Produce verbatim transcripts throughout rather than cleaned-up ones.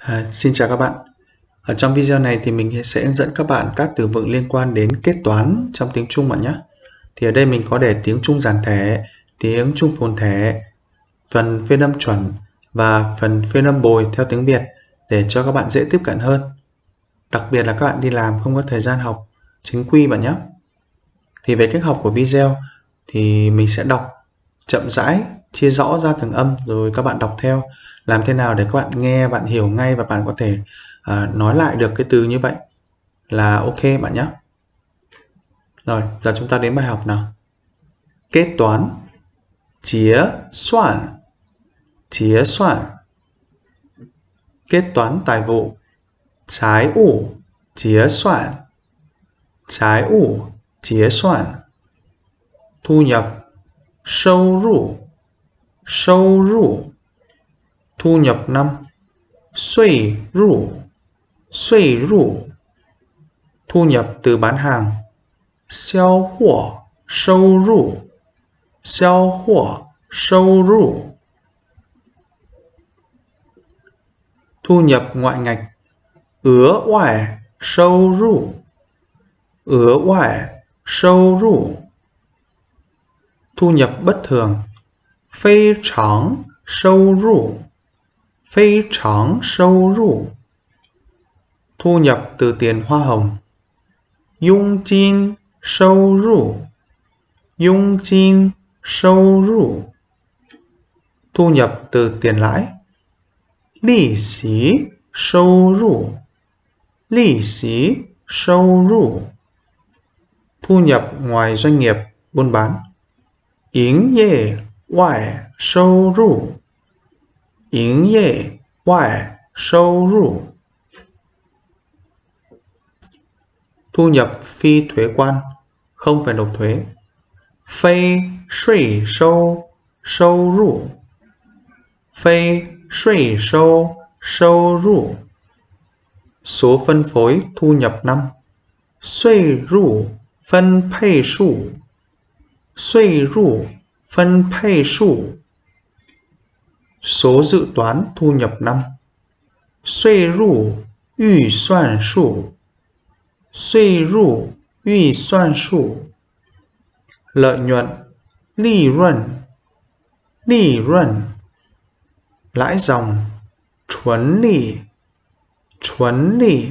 À, xin chào các bạn. Ở trong video này thì mình sẽ hướng dẫn các bạn các từ vựng liên quan đến kết toán trong tiếng Trung bạn nhé. Thì ở đây mình có để tiếng Trung giản thể, tiếng Trung phồn thể, phần phiên âm chuẩn và phần phiên âm bồi theo tiếng Việt để cho các bạn dễ tiếp cận hơn. Đặc biệt là các bạn đi làm không có thời gian học chính quy bạn nhé. Thì về cách học của video thì mình sẽ đọc chậm rãi, chia rõ ra từng âm rồi các bạn đọc theo. Làm thế nào để các bạn nghe, bạn hiểu ngay và bạn có thể uh, nói lại được cái từ như vậy là ok bạn nhé. Rồi, giờ chúng ta đến bài học nào. Kết toán. Chía soạn. Chía soạn. Kết toán tài vụ. Trái ủ. Chía soạn. Trái ủ. Chía soạn. Thu nhập. Sâu rủ. Sâu rủ. Thu nhập năm. Xuy rủ. Xuy rủ. Thu nhập từ bán hàng. Xiao huo sâu rủ. Xiao huo sâu rủ. Thu nhập ngoại ngạch. Ứa ngoại sâu rủ. Ứa ngoại sâu rủ. Thu nhập bất thường. Phi常收入. Phi常收入. Thu nhập từ tiền hoa hồng.佣金收入.佣金收入. Thu nhập từ tiền lãi. Lì xí sâu rủ. Lì xí sâu rủ. Thu nhập ngoài doanh nghiệp buôn bán. Yến业外收入. Yến业外收入. Thu nhập phi thuế quan, không phải nộp thuế. Phi suy sâu sâu rủ. Phi suy sâu sâu rủ. Số phân phối thu nhập năm. Suy rủ phân配数. Suy rủ phân配数. Số dự toán thu nhập năm. Suy rủ预算数. Suy rủ预算数. Lợi nhuận.利润.利润. Lãi dòng. Chuấn lì. Chuấn lì.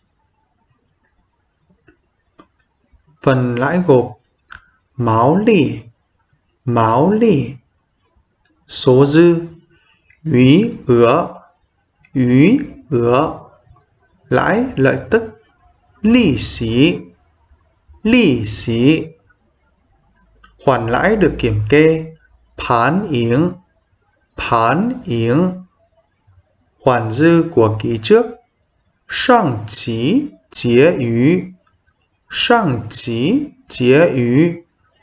Phần lãi gộp. Máu lì. Máu lì. Số dư. Úy ứa. Úy ứa. Lãi lợi tức. Lì xí. Lì xí. Khoản lãi được kiểm kê. Phán yếng. Phán yếng. Khoản dư của kỳ trước. Sang chí结余. Sang chí结余.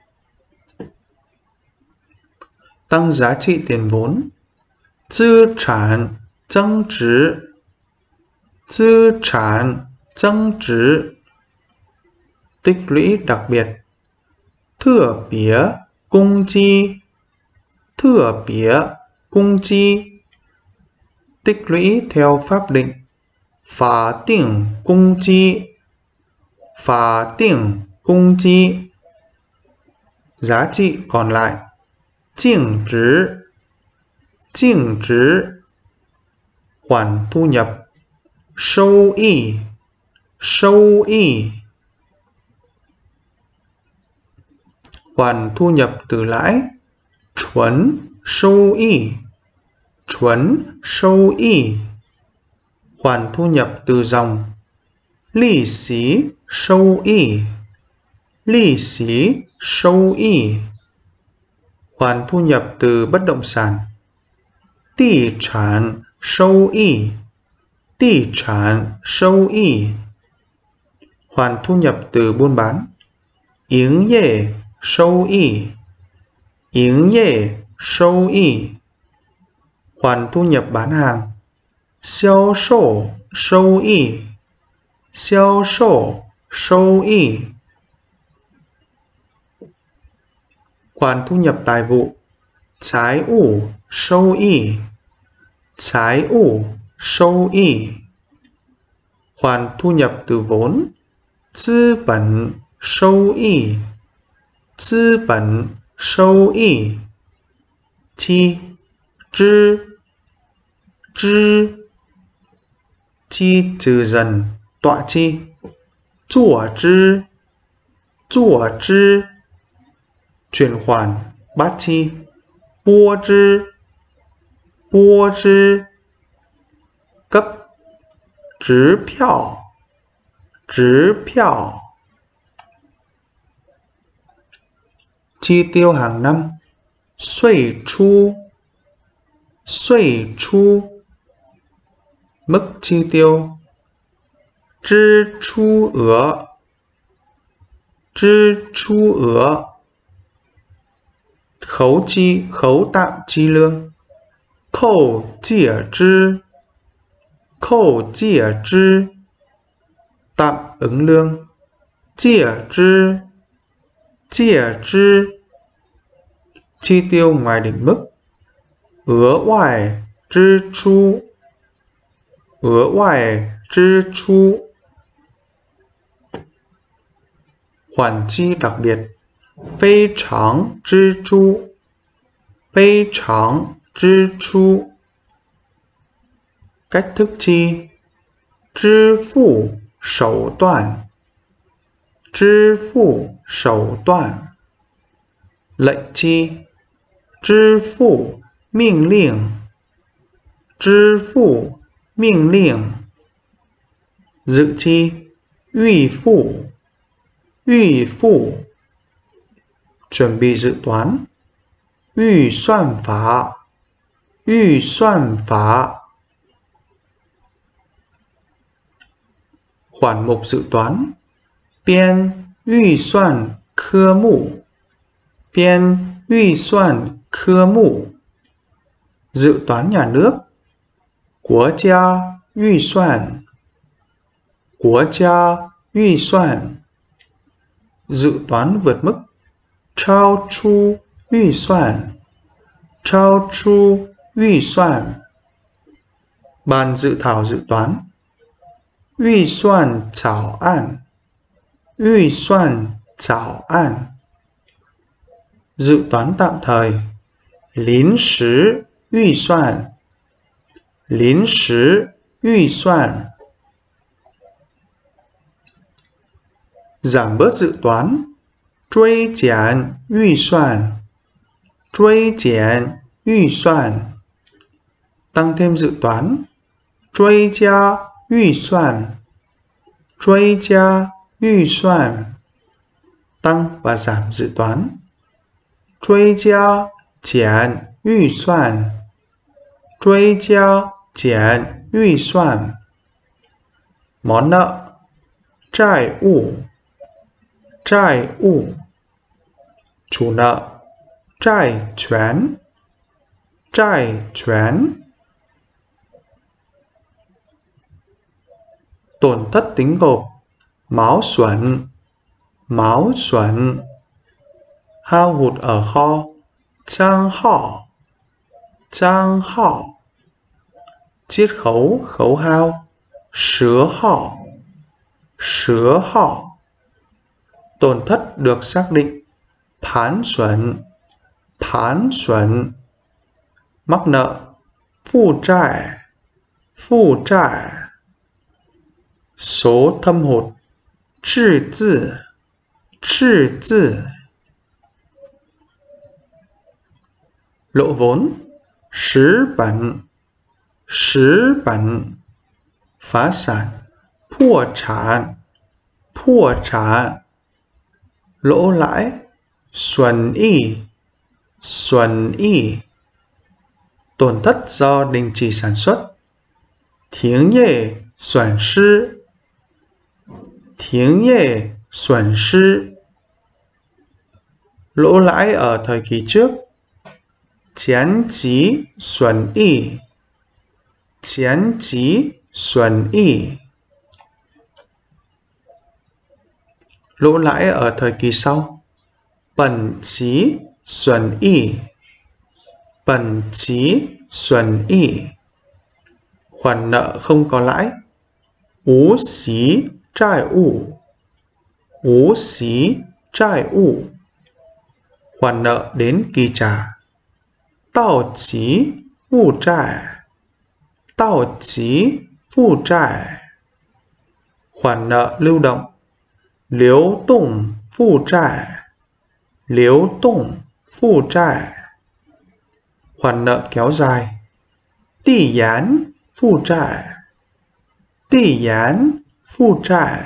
Tăng giá trị tiền vốn. Tư sản增值. Tư sản增值. Tích lũy đặc biệt. Thừa bía công chi. Thừa bía công chi. Tích lũy theo pháp định. Phá định công chi. Phá định công chi. Giá trị còn lại.净值.净值. Khoản thu nhập. Sâu y. Sâu y. Khoản thu nhập từ lãi. Chuấn sâu y. Chuấn sâu y. Khoản thu nhập từ dòng. Lì xí sâu y. Lì xí sâu y. Khoản thu nhập từ bất động sản. Tỷ sản sâu y. Tỷ sản sâu y. Khoản thu nhập từ buôn bán. Yến业收益. Yến业收益. Khoản thu nhập bán hàng. Xiao sou sâu y. Xiao sou sâu y. Khoản thu nhập tài vụ. Trái ủ sâu y. Trái ủ sâu y. Khoản thu nhập từ vốn, tư bẩn sâu y, tư bẩn sâu y. Chi, trư, trư, chi trừ dần, tọa chi. Chùa trư, chùa trư, chuyển khoản, bát chi. Bua trư, bua trư, cấp. Trứ piao, trứ piao. Chi tiêu hàng năm, xuôi chu, xuôi chu. Mức chi tiêu,支出额,支出额. Khấu chi, khấu tạm chi lương. Khấu chia trư, khấu chia trư, tạm ứng lương. Chia trư, chia trư, chi tiêu ngoài định mức. Ứa ngoài trư chu, ứa ngoài trư chu. Khoản chi đặc biệt,非常支出, 非常支出. Cách thức chi, 支付手段, 支付手段. Lệnh chi, 支付命令, 支付命令. Dự chi, 预付, 预付. Chuẩn bị dự toán, 预算法, 预算法. Khoản mục dự toán, 编预算科目, 编预算科目. Dự toán nhà nước, 国家预算, 国家预算. Dự toán vượt mức, 超出预算, 超出预算. Bàn dự thảo dự toán, 预算草案, 预算草案. Dự toán tạm thời, 临时预算, 临时预算. Giảm bớt dự toán, 追减预算, 追减预算. Tăng thêm dự toán, 追加预算, 追加预算. Tăng và giảm dự toán, 追加减预算, 追加减预算. Món nợ, 债务, 债务. Chủ nợ, 债权, 债权. Tổn thất tính gộp, 毛损, 毛损. Hao hụt ở kho, 账号, 账号. Chiết khấu, khấu hao, 折号, 折号. Tổn thất được xác định, 盘损, 盘损. Mắc nợ, 负债, 负债. Số thâm hụt, 赤字, 赤字. Lỗ vốn, 实本, 实本. Phá sản, 破产, 破产. Lỗ lãi, 损益, 损益. Tổn thất do đình chỉ sản xuất, 停业损失, 停业损失. Lỗ lãi ở thời kỳ trước, 前期损益, 前期损益. Lỗ lãi ở thời kỳ sau, 本期损益, 本期损益. Khoản nợ không có lãi. Ú xí trai ụ. Ú xí trai ụ. Khoản nợ đến kỳ trả. Tao chí phụ trại. Tao chí phụ trại. Khoản nợ lưu động. Liếu tụng phụ trại. Liếu tụng phụ trại. Khoản nợ kéo dài. Tỷ gián phụ trại. Tỷ gián phụ trại.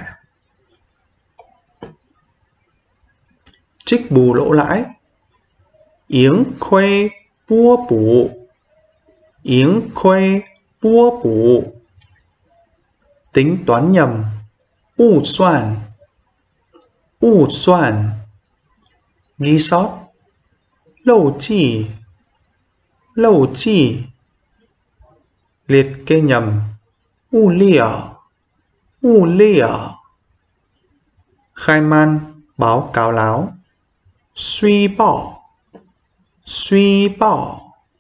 Trích bù lỗ lãi. Yếng khuê bua bù. Yếng khuê bua bù. Tính toán nhầm. U soạn. U soạn. Ghi sót. Lâu chỉ. Lâu chỉ. Liệt kê nhầm. U lìa. U lìa. Khai man báo cáo láo. Suy bỏ. Suy bỏ.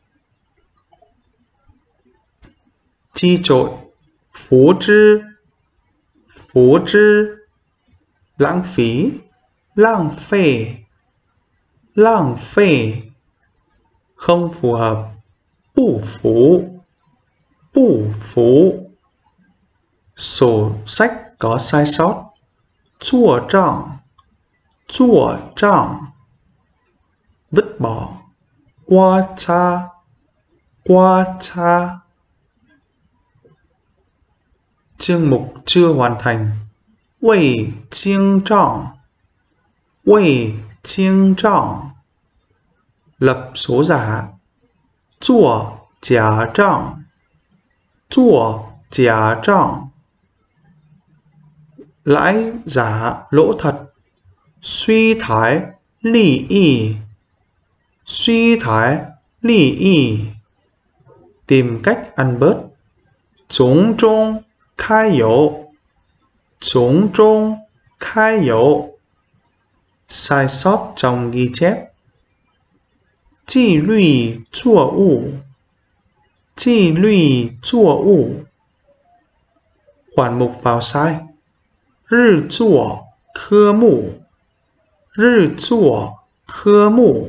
Chi trội. Phú trư. Phú trư. Lãng phí. Lãng phê. Lãng phê. Không phù hợp. Bù phú. Bù phú. Sổ sách có sai sót. Chua trọng. Chua trọng. Vứt bỏ. Qua cha. Qua cha. Chương mục chưa hoàn thành. Wei chiêng trọng. Wei chiêng trọng. Lập số giả. Chua giả trọng. Chua giả trọng. Lãi giả lỗ thật. Suy thái lì y. Suy thái lì y. Tìm cách ăn bớt. Chúng trung khai dấu. Chúng trung khai dấu. Sai sót trong ghi chép. Chi lụy chua ụ. Chi lụy chua ụ. Khoản mục vào sai. Rư chua khơ mụ. Rư chua khơ mụ.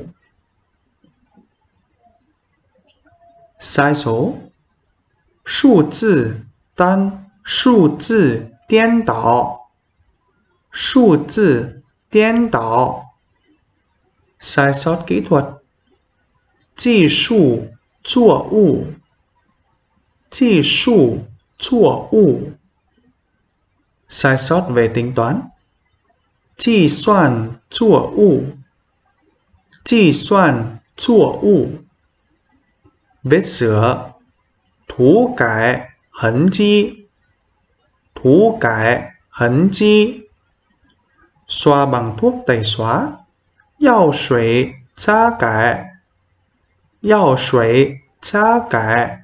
Sai số. Số字单. Số字颠倒. Số字颠倒. Sai sót kỹ thuật.技术作物.技术作物. Sai sót về tính toán. Chi soạn作物. Chi soạn作物. Vết sửa. Thủ cải hấn chi. Thủ cải hấn chi. Xoa bằng thuốc tẩy xóa. Yào suy cha cải. Yào suy cha cải.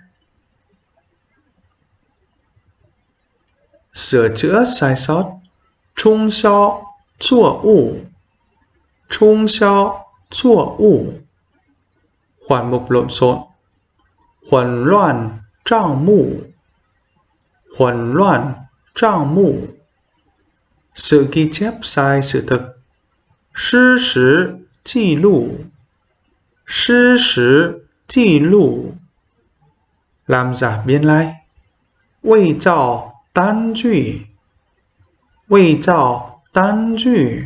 Sửa chữa sai sót. Trung xiao chua ụ. Trung xiao chua ụ. Khoản mục lộn xộn. Huẩn loạn trang mụ. Huẩn loạn trang mụ. Sự ghi chép sai sự thực. Sư sử ghi lụ. Sư sử ghi lụ. Làm giả biên lai. Wei zào đan ju. Wei zào đan ju.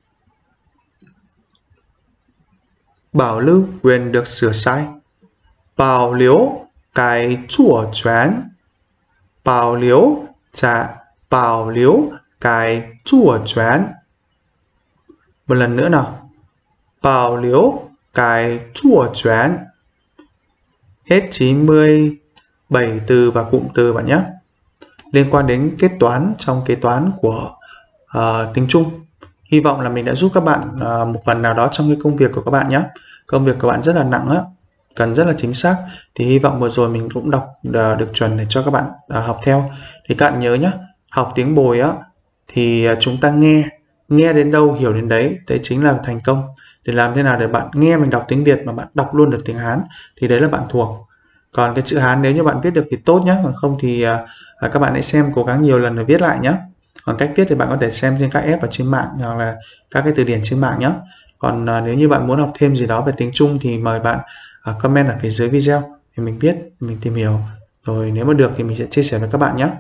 Bảo lưu quyền được sửa sai. Bảo liếu cái chủ quyền. Bảo liếu trả. Bảo liếu cái chủ quyền. Một lần nữa nào. Bảo liếu cái chủ quyền. Hết chín mươi bảy từ và cụm từ bạn nhé. Liên quan đến kết toán trong kế toán của uh, tiếng Trung. Hy vọng là mình đã giúp các bạn uh, một phần nào đó trong cái công việc của các bạn nhé. Công việc của bạn rất là nặng á, cần rất là chính xác. Thì hy vọng vừa rồi mình cũng đọc uh, được chuẩn để cho các bạn uh, học theo. Thì các bạn nhớ nhé, học tiếng Bồi á thì uh, chúng ta nghe, nghe đến đâu hiểu đến đấy, đấy chính là thành công. Để làm thế nào để bạn nghe mình đọc tiếng Việt mà bạn đọc luôn được tiếng Hán thì đấy là bạn thuộc. Còn cái chữ Hán nếu như bạn viết được thì tốt nhé, còn không thì à, à, các bạn hãy xem cố gắng nhiều lần để viết lại nhé. Còn cách viết thì bạn có thể xem trên các app ở trên mạng hoặc là các cái từ điển trên mạng nhé. Còn à, nếu như bạn muốn học thêm gì đó về tiếng Trung thì mời bạn à, comment ở phía dưới video thì mình biết, mình tìm hiểu. Rồi nếu mà được thì mình sẽ chia sẻ với các bạn nhé.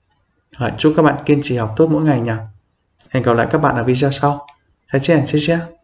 Rồi, chúc các bạn kiên trì học tốt mỗi ngày nha. Hẹn gặp lại các bạn ở video sau.再见，谢谢。